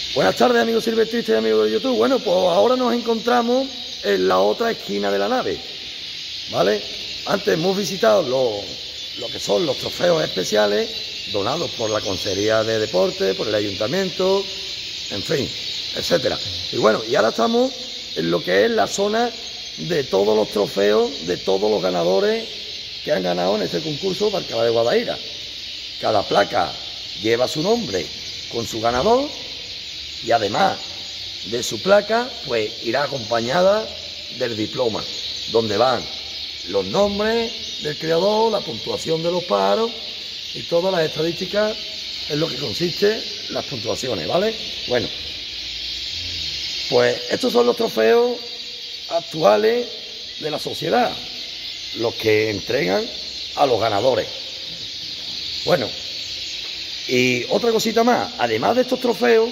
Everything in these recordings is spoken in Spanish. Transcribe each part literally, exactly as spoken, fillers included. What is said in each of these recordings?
Buenas tardes, amigos silvestristas y amigos de YouTube. Bueno, pues ahora nos encontramos en la otra esquina de la nave, ¿vale? Antes hemos visitado lo, lo que son los trofeos especiales donados por la Consejería de Deportes, por el Ayuntamiento, en fin, etcétera. Y bueno, y ahora estamos en lo que es la zona de todos los trofeos de todos los ganadores que han ganado en este concurso Barcala de Guadaira. Cada placa lleva su nombre con su ganador y además de su placa, pues irá acompañada del diploma, donde van los nombres del creador, la puntuación de los pájaros y todas las estadísticas en lo que consiste las puntuaciones, ¿vale? Bueno, pues estos son los trofeos actuales de la sociedad, los que entregan a los ganadores. Bueno, y otra cosita más, además de estos trofeos,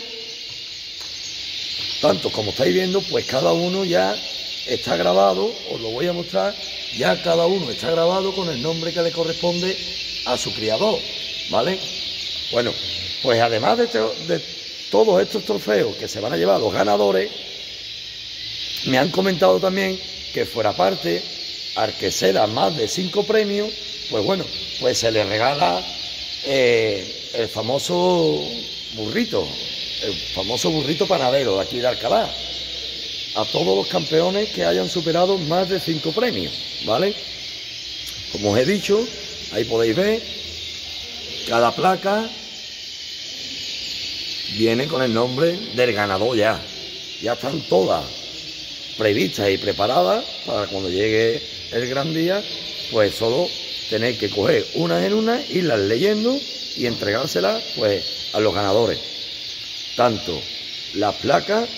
tanto como estáis viendo, pues cada uno ya está grabado, os lo voy a mostrar, ya cada uno está grabado con el nombre que le corresponde a su criador, ¿vale? Bueno, pues además de, de todos estos trofeos que se van a llevar los ganadores, me han comentado también que fuera parte, al que se da más de cinco premios, pues bueno, pues se le regala eh, el famoso burrito, el famoso burrito panadero de aquí de Alcalá, a todos los campeones que hayan superado más de cinco premios, ¿vale? Como os he dicho, ahí podéis ver, cada placa viene con el nombre del ganador ya, ya están todas previstas y preparadas para cuando llegue el gran día, pues solo tenéis que coger unas en una, irlas leyendo y entregárselas pues a los ganadores. Tanto las placas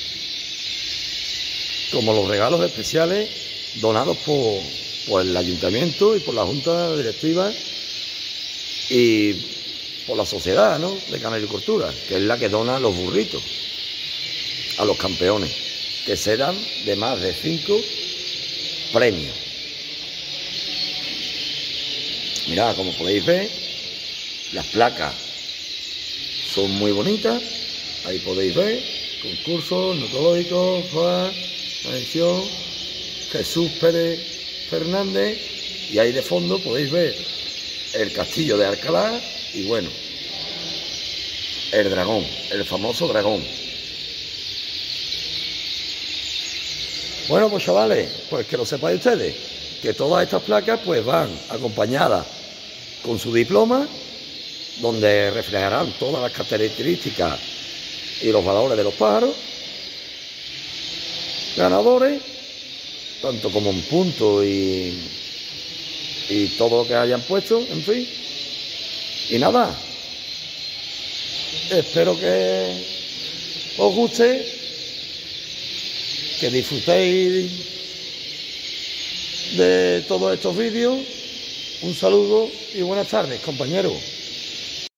como los regalos especiales donados por, por el Ayuntamiento y por la Junta Directiva y por la sociedad, ¿no?, de Canaricultura, que es la que dona los burritos a los campeones, que serán de más de cinco premios. Mirad, como podéis ver, las placas son muy bonitas. Ahí podéis ver, concurso notológico, Juan, edición, Jesús Pérez Fernández, y ahí de fondo podéis ver el castillo de Alcalá y bueno, el dragón, el famoso dragón. Bueno, pues chavales, pues que lo sepáis ustedes, que todas estas placas pues van acompañadas con su diploma, donde reflejarán todas las características y los valores de los pájaros ganadores, tanto como en punto y, y todo lo que hayan puesto, en fin. Y nada, espero que os guste, que disfrutéis de todos estos vídeos. Un saludo y buenas tardes, compañeros.